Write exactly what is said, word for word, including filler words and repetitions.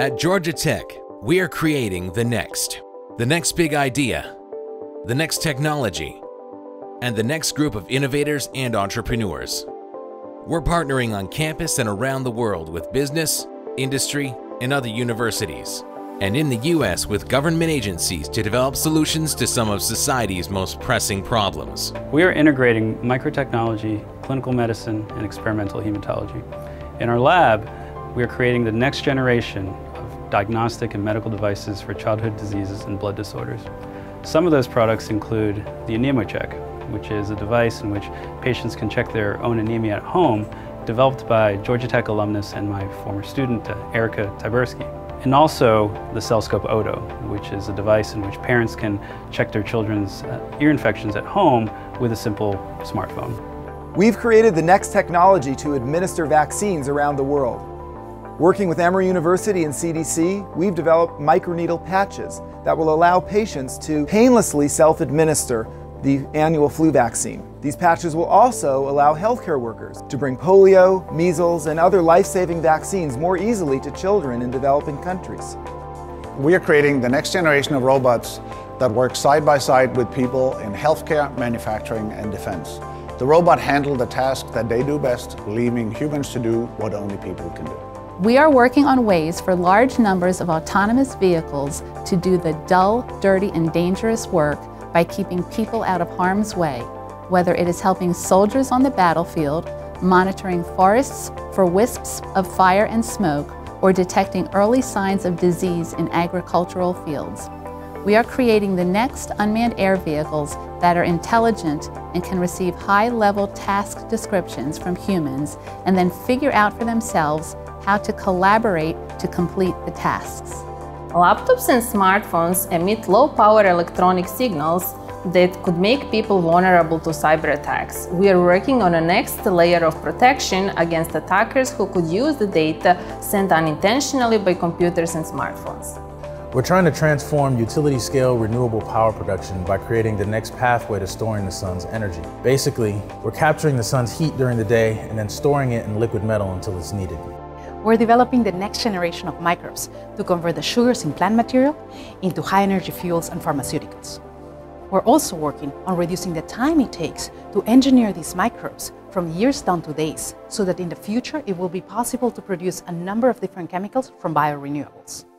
At Georgia Tech, we are creating the next. The next big idea, the next technology, and the next group of innovators and entrepreneurs. We're partnering on campus and around the world with business, industry, and other universities, and in the U S with government agencies to develop solutions to some of society's most pressing problems. We are integrating microtechnology, clinical medicine, and experimental hematology. In our lab, we are creating the next generation of diagnostic and medical devices for childhood diseases and blood disorders. Some of those products include the AnemiaCheck, which is a device in which patients can check their own anemia at home, developed by Georgia Tech alumnus and my former student, uh, Erica Tyberski. And also the CellScope Odo, which is a device in which parents can check their children's uh, ear infections at home with a simple smartphone. We've created the next technology to administer vaccines around the world. Working with Emory University and C D C, we've developed microneedle patches that will allow patients to painlessly self-administer the annual flu vaccine. These patches will also allow healthcare workers to bring polio, measles, and other life-saving vaccines more easily to children in developing countries. We are creating the next generation of robots that work side by side with people in healthcare, manufacturing, and defense. The robot handles the task that they do best, leaving humans to do what only people can do. We are working on ways for large numbers of autonomous vehicles to do the dull, dirty, and dangerous work by keeping people out of harm's way, whether it is helping soldiers on the battlefield, monitoring forests for wisps of fire and smoke, or detecting early signs of disease in agricultural fields. We are creating the next unmanned air vehicles that are intelligent and can receive high-level task descriptions from humans and then figure out for themselves how to collaborate to complete the tasks. Laptops and smartphones emit low-power electronic signals that could make people vulnerable to cyber attacks. We are working on a next layer of protection against attackers who could use the data sent unintentionally by computers and smartphones. We're trying to transform utility-scale renewable power production by creating the next pathway to storing the sun's energy. Basically, we're capturing the sun's heat during the day and then storing it in liquid metal until it's needed. We're developing the next generation of microbes to convert the sugars in plant material into high-energy fuels and pharmaceuticals. We're also working on reducing the time it takes to engineer these microbes from years down to days, so that in the future it will be possible to produce a number of different chemicals from biorenewables.